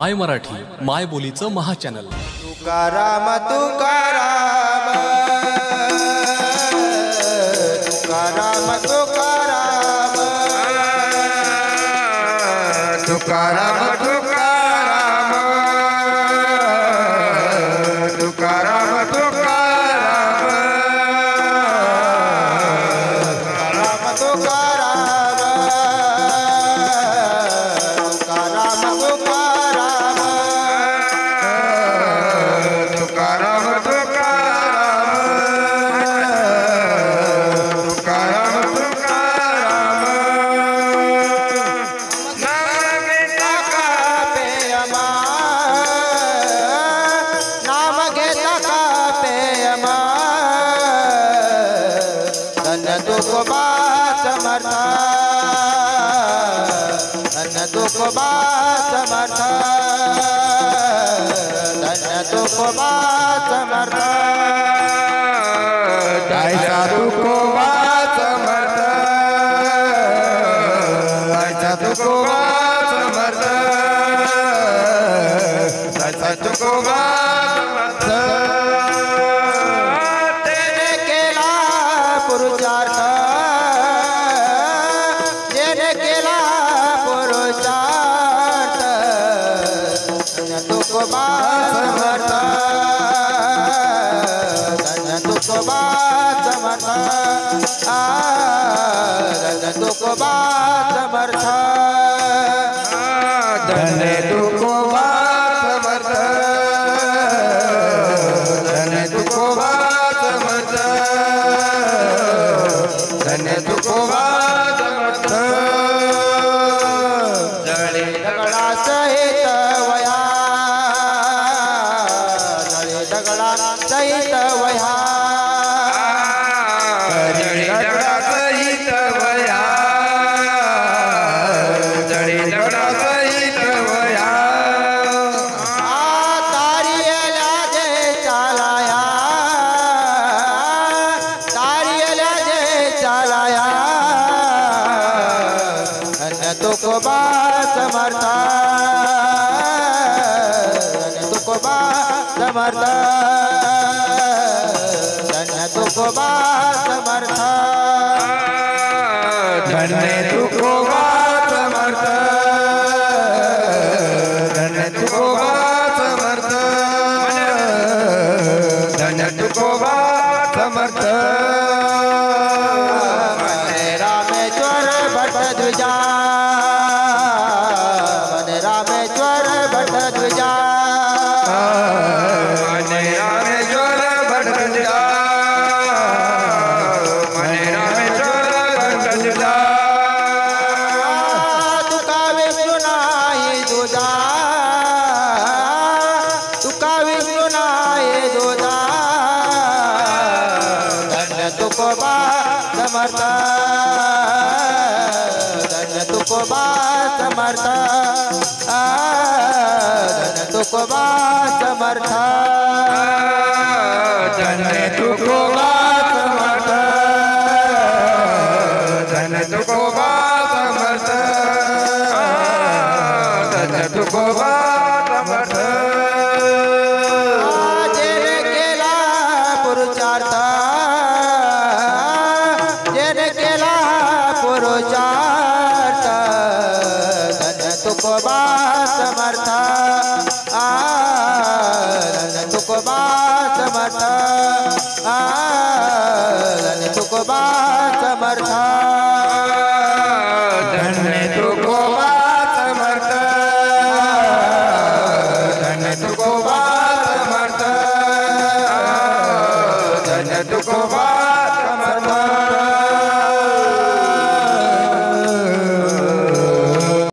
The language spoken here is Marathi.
माय मराठी माय बोलीचं महाचॅनल। तुकाराम तुकाराम तुकाराम तुकाराम तुकाराम तुकाराम तुकाराम तुकाराम तुकोबा समर्थ धन्य तुकोबा समर्थ ऐसा तुकोबा समर्थ ऐसा तुकोबा समर्थ ऐसा तुकोबा समर्थ तेने केला पुरुषार्थ जेने केला तुकोबा समर्थ धन्य तुकोबा समर्थ धन्य तुकोबा समर्थ धन्य तुकोबा समर्थ धन्य तुकोबा समर्थ धन्य तुकोबा समर्थ जळे दगडा सहित वया सहित वया जळी दगडा सहित वया जळी दगडा सहित वया तारियल्या जे चालाया तारियल्या जे चालाया धन्य तुकोबा समर्थ धन्य तुकोबा समर्थ धन्य तुकोबा समर्थ धन्य तुकोबा समर्थ धन्य तुकोबा समर्थ धन्य तुकोबा समर्थ रामेश्वर भट्ट द्विजा रामेश्वर भट्ट द्विजा तुकोबा समर्थ धन्य तुकोबा समर्थ धन्य तुकोबा समर्थ धन्य तुकोबा समर्थ धन्य तुकोबा समर्थ धन्य तुकोबा समर्थ जेने केला पुरुषार्थ पुरुषार्थ धन्य तुकोबा समर्थ धन्य तुकोबा समर्थ धन्य तुकोबा समर्थ धन्य तुकोबा समर्थ धन्य तुकोबा समर्थ धन्य तुकोबा